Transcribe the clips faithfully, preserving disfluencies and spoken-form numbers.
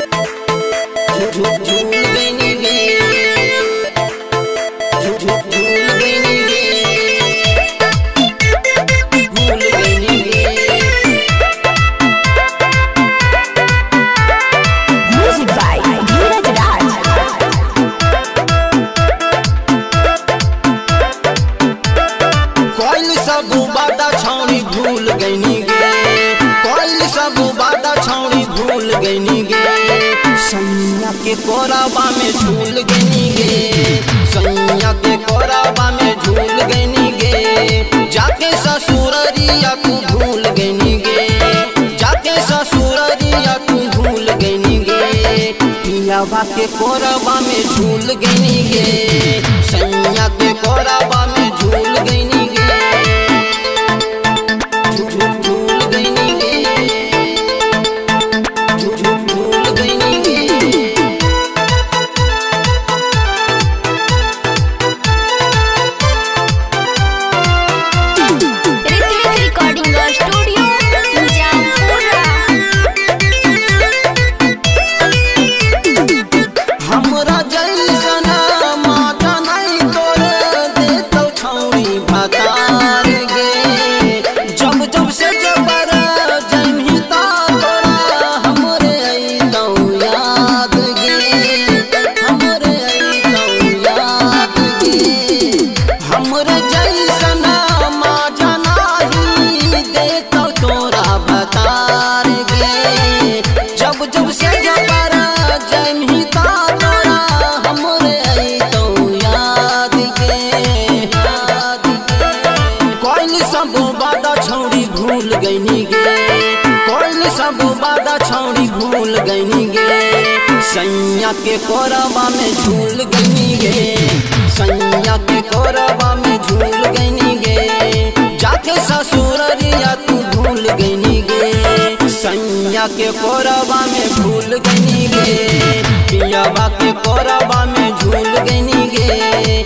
भूल गईनी गे, कोई सब बादा छौड़ी भूल गईनी गे। सैया के कोराबा में झूल गईनी गे, सैया के कोराबा में झूल गईनी गे। जाके ससुररिया तू भूल गईनी गे, जाके ससुररिया तू भूल गईनी गे। पियावा के कोराबा में झूल गईनी गे, सैया के कोराबा में झूल गईनी गे। भूल गईनी गे, कोई सब बादा छौड़ी भूल गईनी गे। सैया के कोराबा में झूल गईनी गे, सैया के कोराबा में झूल गईनी गे। जाके ससुररिया तू भूल गईनी गे, सैया के कोराबा में भूल गईनी गे। पियावा के कोराबा में झूल गईनी गे।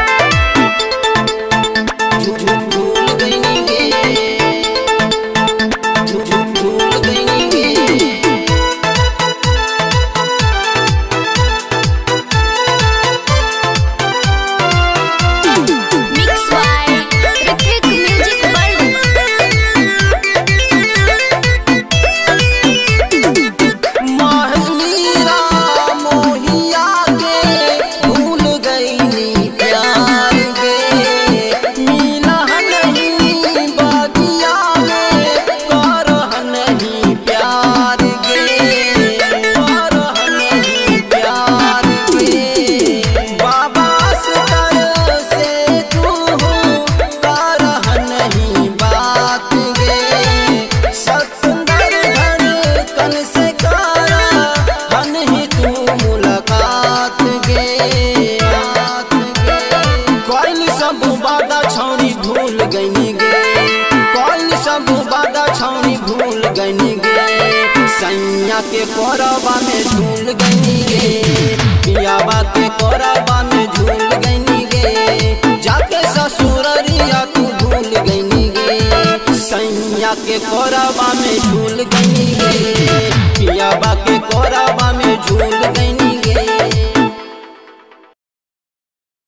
भूल गईनी गे, कोई सब बादा छौड़ी भूल गईनी गे। सैया के कोराबा में झूल गईनी गे, पियावा के कोराबा में झूल गईनी गे। जाके ससुररिया तू भूल गईनी गे, सैया के कोराबा में झूल गईनी गे। पियावा के कोराबा में झूल गईनी।